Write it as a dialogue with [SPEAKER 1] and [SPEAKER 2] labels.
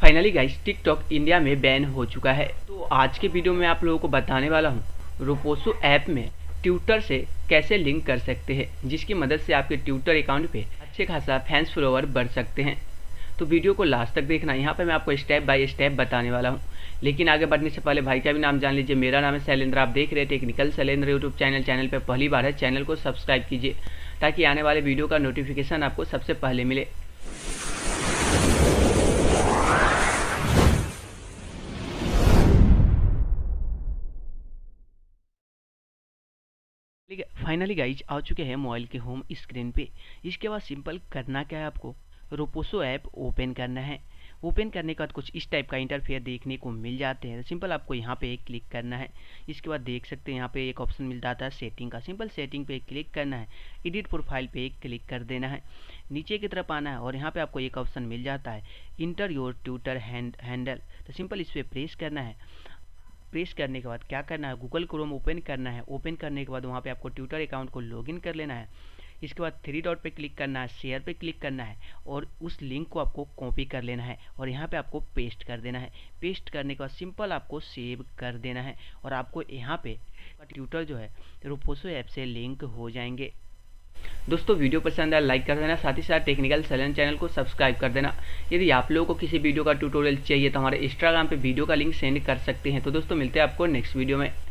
[SPEAKER 1] Finally guys TikTok India में ban हो चुका है। तो आज के वीडियो में आप लोगों को बताने वाला हूँ रोपोसो ऐप में ट्विटर से कैसे लिंक कर सकते हैं, जिसकी मदद से आपके ट्विटर अकाउंट पे अच्छे खासा फैंस फॉलोवर बढ़ सकते हैं। तो वीडियो को लास्ट तक देखना, यहाँ पे मैं आपको स्टेप बाय स्टेप बताने वाला हूँ। लेकिन आगे बढ़ने से पहले भाई का भी नाम जान लीजिए। मेरा नाम है शैलेंद्र, आप देख रहे हैं टेक्निकल शैलेंद्र यूट्यूब चैनल पे पहली बार है, चैनल को सब्सक्राइब कीजिए ताकि आने वाले वीडियो का नोटिफिकेशन आपको सबसे पहले मिले। फाइनली गाइज आ चुके हैं मोबाइल के होम स्क्रीन पे। इसके बाद सिंपल करना क्या है, आपको रोपोसो ऐप ओपन करना है। ओपन करने के बाद कुछ इस टाइप का इंटरफेयर देखने को मिल जाते हैं। सिंपल आपको यहाँ पे एक क्लिक करना है। इसके बाद देख सकते हैं यहाँ पे एक ऑप्शन मिल जाता है सेटिंग का। सिंपल सेटिंग पे एक क्लिक करना है, एडिट प्रोफाइल पे एक क्लिक कर देना है, नीचे की तरफ आना है और यहाँ पे आपको एक ऑप्शन मिल जाता है इंटर योर ट्विटर हैंडल। तो सिंपल इस पर प्रेस करना है। प्रेस करने के बाद क्या करना है, गूगल क्रोम ओपन करना है। ओपन करने के बाद वहाँ पे आपको ट्विटर अकाउंट को लॉगिन कर लेना है। इसके बाद थ्री डॉट पे क्लिक करना है, शेयर पे क्लिक करना है और उस लिंक को आपको कॉपी कर लेना है और यहाँ पे आपको पेस्ट कर देना है। पेस्ट करने के बाद सिंपल आपको सेव कर देना है और आपको यहाँ पे ट्विटर जो है रोपोसो ऐप से लिंक हो जाएंगे। दोस्तों वीडियो पसंद आया लाइक कर देना, साथ ही साथ टेक्निकल शैलेंद्र चैनल को सब्सक्राइब कर देना। यदि आप लोगों को किसी वीडियो का ट्यूटोरियल चाहिए तो हमारे इंस्टाग्राम पे वीडियो का लिंक सेंड कर सकते हैं। तो दोस्तों मिलते हैं आपको नेक्स्ट वीडियो में।